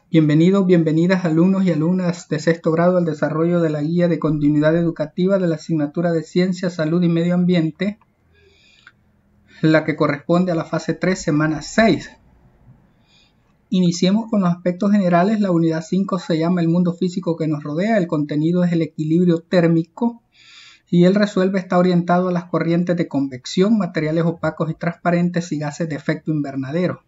Bienvenidos, bienvenidas alumnos y alumnas de sexto grado al desarrollo de la guía de continuidad educativa de la asignatura de Ciencia, Salud y Medio Ambiente, la que corresponde a la fase 3, semana 6. Iniciemos con los aspectos generales. La unidad 5 se llama el mundo físico que nos rodea, el contenido es el equilibrio térmico y el resuelve está orientado a las corrientes de convección, materiales opacos y transparentes y gases de efecto invernadero.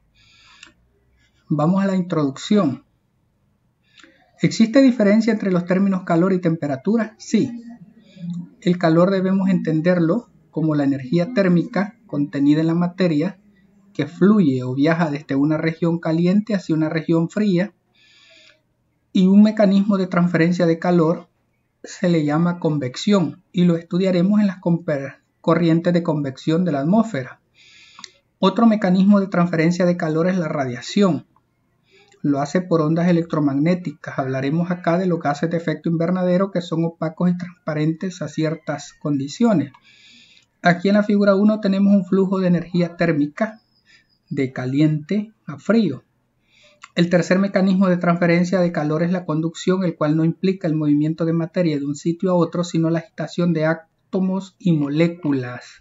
Vamos a la introducción. ¿Existe diferencia entre los términos calor y temperatura? Sí. El calor debemos entenderlo como la energía térmica contenida en la materia que fluye o viaja desde una región caliente hacia una región fría, y un mecanismo de transferencia de calor se le llama convección y lo estudiaremos en las corrientes de convección de la atmósfera. Otro mecanismo de transferencia de calor es la radiación. Lo hace por ondas electromagnéticas. Hablaremos acá de los gases de efecto invernadero que son opacos y transparentes a ciertas condiciones. Aquí en la figura 1 tenemos un flujo de energía térmica de caliente a frío. El tercer mecanismo de transferencia de calor es la conducción, el cual no implica el movimiento de materia de un sitio a otro, sino la agitación de átomos y moléculas.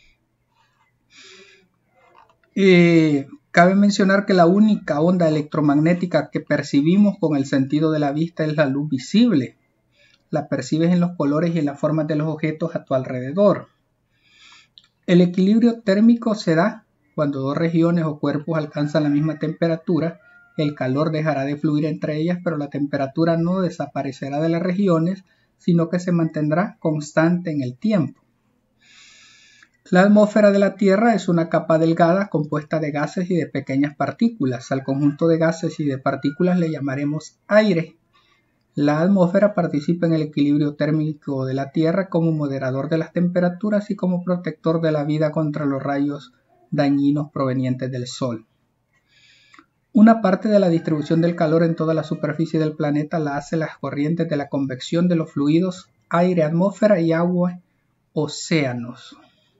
Cabe mencionar que la única onda electromagnética que percibimos con el sentido de la vista es la luz visible. La percibes en los colores y en las formas de los objetos a tu alrededor. El equilibrio térmico se da cuando dos regiones o cuerpos alcanzan la misma temperatura. El calor dejará de fluir entre ellas, pero la temperatura no desaparecerá de las regiones, sino que se mantendrá constante en el tiempo. La atmósfera de la Tierra es una capa delgada compuesta de gases y de pequeñas partículas. Al conjunto de gases y de partículas le llamaremos aire. La atmósfera participa en el equilibrio térmico de la Tierra como moderador de las temperaturas y como protector de la vida contra los rayos dañinos provenientes del Sol. Una parte de la distribución del calor en toda la superficie del planeta la hacen las corrientes de la convección de los fluidos aire, atmósfera y agua, océanos.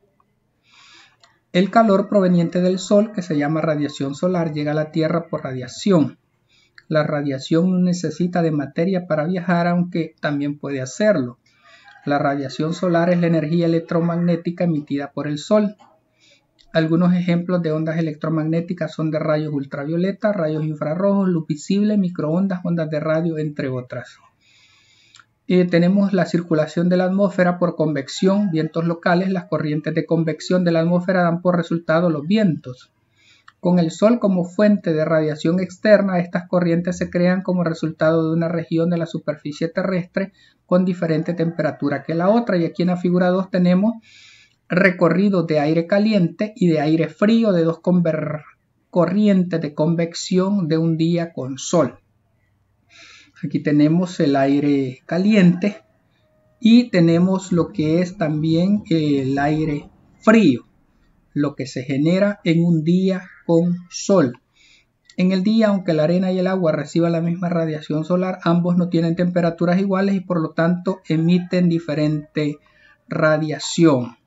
El calor proveniente del Sol, que se llama radiación solar, llega a la Tierra por radiación. La radiación no necesita de materia para viajar, aunque también puede hacerlo. La radiación solar es la energía electromagnética emitida por el Sol. Algunos ejemplos de ondas electromagnéticas son de rayos ultravioleta, rayos infrarrojos, luz visible, microondas, ondas de radio, entre otras. Tenemos la circulación de la atmósfera por convección, vientos locales. Las corrientes de convección de la atmósfera dan por resultado los vientos. Con el Sol como fuente de radiación externa, estas corrientes se crean como resultado de una región de la superficie terrestre con diferente temperatura que la otra. Y aquí en la figura 2 tenemos recorridos de aire caliente y de aire frío de dos corrientes de convección de un día con Sol. Aquí tenemos el aire caliente y tenemos lo que es también el aire frío, lo que se genera en un día con Sol. En el día, aunque la arena y el agua reciban la misma radiación solar, ambos no tienen temperaturas iguales y por lo tanto emiten diferente radiación.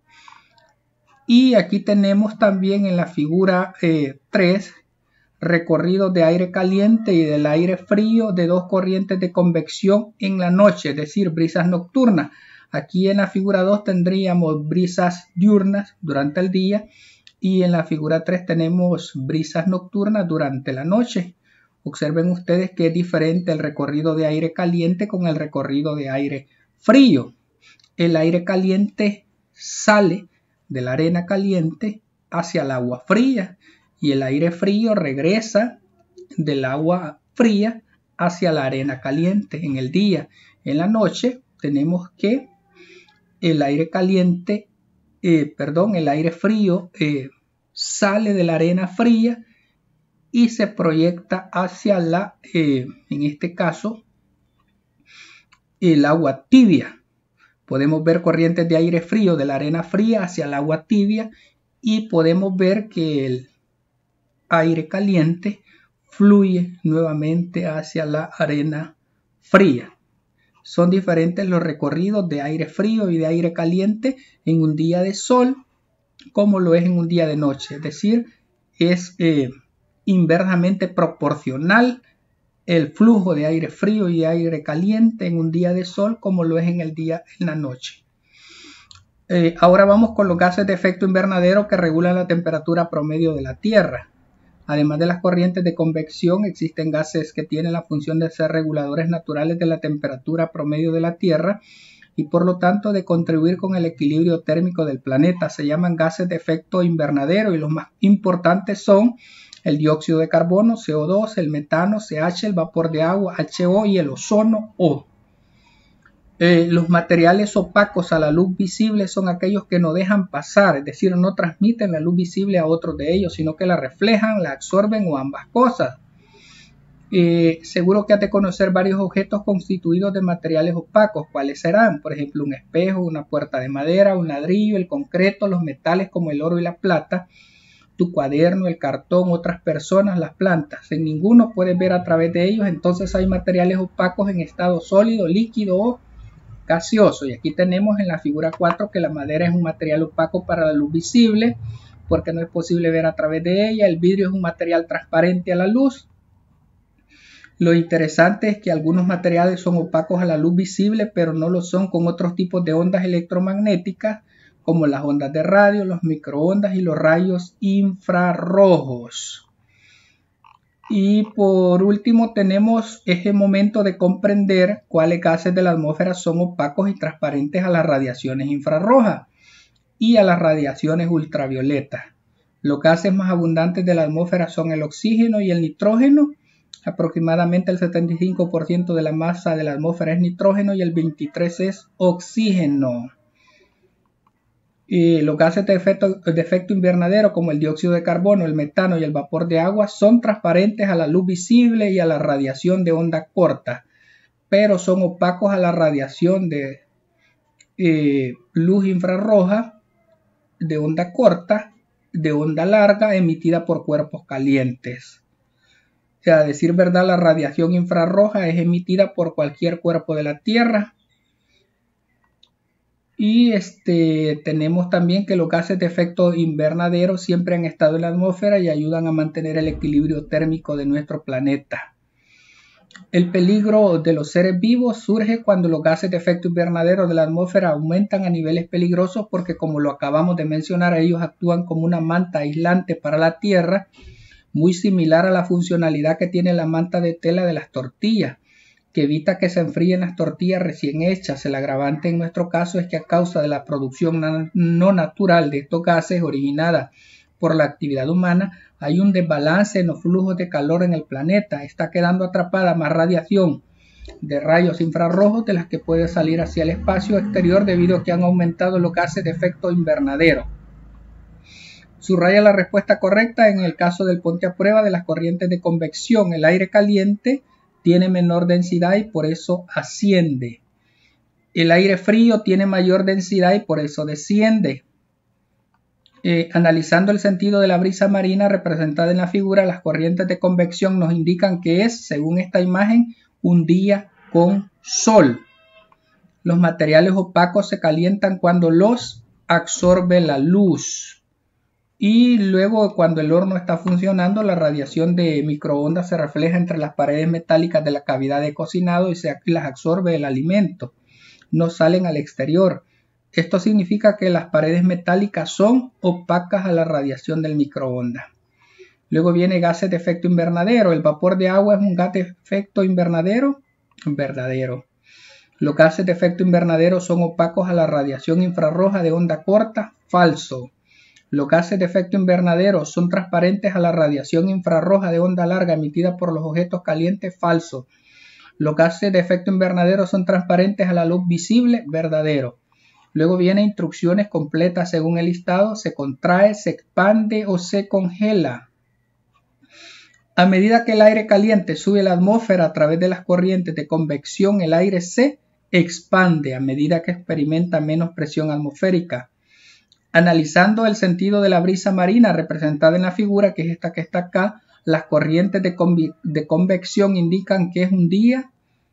Y aquí tenemos también en la figura 3 recorridos de aire caliente y del aire frío de dos corrientes de convección en la noche, es decir, brisas nocturnas. Aquí en la figura 2 tendríamos brisas diurnas durante el día y en la figura 3 tenemos brisas nocturnas durante la noche. Observen ustedes que es diferente el recorrido de aire caliente con el recorrido de aire frío. El aire caliente sale de la arena caliente hacia el agua fría y el aire frío regresa del agua fría hacia la arena caliente en el día. En la noche tenemos que el aire frío sale de la arena fría y se proyecta hacia en este caso, el agua tibia. Podemos ver corrientes de aire frío de la arena fría hacia el agua tibia y podemos ver que el aire caliente fluye nuevamente hacia la arena fría. Son diferentes los recorridos de aire frío y de aire caliente en un día de sol como lo es en un día de noche. Es decir, es inversamente proporcional el flujo de aire frío y aire caliente en un día de sol como lo es en la noche. Ahora vamos con los gases de efecto invernadero que regulan la temperatura promedio de la Tierra. Además de las corrientes de convección, existen gases que tienen la función de ser reguladores naturales de la temperatura promedio de la Tierra y por lo tanto de contribuir con el equilibrio térmico del planeta. Se llaman gases de efecto invernadero y los más importantes son el dióxido de carbono, CO2, el metano, CH, el vapor de agua, HO y el ozono, O. Los materiales opacos a la luz visible son aquellos que no dejan pasar, es decir, no transmiten la luz visible a otros de ellos, sino que la reflejan, la absorben o ambas cosas. Seguro que has de conocer varios objetos constituidos de materiales opacos. ¿Cuáles serán? Por ejemplo, un espejo, una puerta de madera, un ladrillo, el concreto, los metales como el oro y la plata, tu cuaderno, el cartón, otras personas, las plantas. En ninguno puedes ver a través de ellos, entonces hay materiales opacos en estado sólido, líquido o gaseoso. Y aquí tenemos en la figura 4 que la madera es un material opaco para la luz visible porque no es posible ver a través de ella. El vidrio es un material transparente a la luz. Lo interesante es que algunos materiales son opacos a la luz visible, pero no lo son con otros tipos de ondas electromagnéticas, como las ondas de radio, los microondas y los rayos infrarrojos. Y por último tenemos ese momento de comprender cuáles gases de la atmósfera son opacos y transparentes a las radiaciones infrarrojas y a las radiaciones ultravioletas. Los gases más abundantes de la atmósfera son el oxígeno y el nitrógeno. Aproximadamente el 75% de la masa de la atmósfera es nitrógeno y el 23% es oxígeno. Los gases de efecto invernadero como el dióxido de carbono, el metano y el vapor de agua son transparentes a la luz visible y a la radiación de onda corta, pero son opacos a la radiación de luz infrarroja, de onda corta, de onda larga emitida por cuerpos calientes. O sea, a decir verdad, la radiación infrarroja es emitida por cualquier cuerpo de la Tierra. Y tenemos también que los gases de efecto invernadero siempre han estado en la atmósfera y ayudan a mantener el equilibrio térmico de nuestro planeta. El peligro de los seres vivos surge cuando los gases de efecto invernadero de la atmósfera aumentan a niveles peligrosos porque, como lo acabamos de mencionar, ellos actúan como una manta aislante para la Tierra, muy similar a la funcionalidad que tiene la manta de tela de las tortillas, que evita que se enfríen las tortillas recién hechas. El agravante en nuestro caso es que a causa de la producción no natural de estos gases originada por la actividad humana, hay un desbalance en los flujos de calor en el planeta. Está quedando atrapada más radiación de rayos infrarrojos de las que puede salir hacia el espacio exterior debido a que han aumentado los gases de efecto invernadero. Subraya la respuesta correcta en el caso del ponte a prueba de las corrientes de convección. El aire caliente tiene menor densidad y por eso asciende. El aire frío tiene mayor densidad y por eso desciende. Analizando el sentido de la brisa marina representada en la figura, las corrientes de convección nos indican que es, según esta imagen, un día con sol. Los materiales opacos se calientan cuando los absorbe la luz. Y luego, cuando el horno está funcionando, la radiación de microondas se refleja entre las paredes metálicas de la cavidad de cocinado y las absorbe el alimento. No salen al exterior. Esto significa que las paredes metálicas son opacas a la radiación del microondas. Luego viene gases de efecto invernadero. El vapor de agua es un gas de efecto invernadero verdadero. Los gases de efecto invernadero son opacos a la radiación infrarroja de onda corta, falso. Los gases de efecto invernadero son transparentes a la radiación infrarroja de onda larga emitida por los objetos calientes, falso. Los gases de efecto invernadero son transparentes a la luz visible, verdadero. Luego vienen instrucciones completas según el listado: se contrae, se expande o se congela. A medida que el aire caliente sube a la atmósfera a través de las corrientes de convección, el aire se expande a medida que experimenta menos presión atmosférica. Analizando el sentido de la brisa marina representada en la figura, que es esta que está acá, las corrientes de convección indican que es un día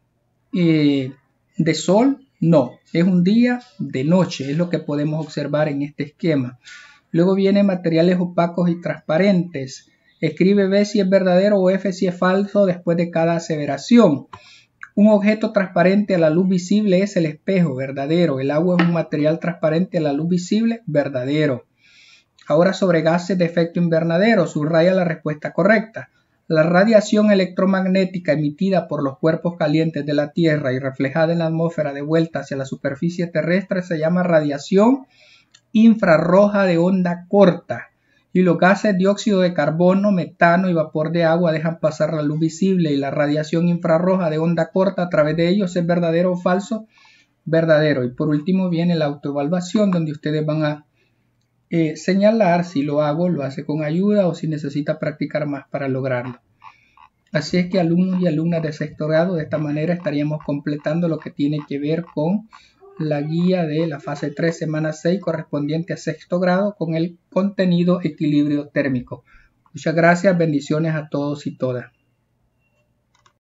de sol. No, es un día de noche, es lo que podemos observar en este esquema. Luego vienen materiales opacos y transparentes. Escribe B si es verdadero o F si es falso después de cada aseveración. Un objeto transparente a la luz visible es el espejo, verdadero. El agua es un material transparente a la luz visible, verdadero. Ahora sobre gases de efecto invernadero, subraya la respuesta correcta. La radiación electromagnética emitida por los cuerpos calientes de la Tierra y reflejada en la atmósfera de vuelta hacia la superficie terrestre se llama radiación infrarroja de onda corta. Y los gases dióxido de carbono, metano y vapor de agua dejan pasar la luz visible y la radiación infrarroja de onda corta a través de ellos es verdadero o falso, verdadero. Y por último viene la autoevaluación donde ustedes van a señalar si lo hace con ayuda o si necesita practicar más para lograrlo. Así es que alumnos y alumnas de sexto grado, de esta manera estaríamos completando lo que tiene que ver con la guía de la fase 3, semana 6, correspondiente a sexto grado con el contenido equilibrio térmico. Muchas gracias, bendiciones a todos y todas.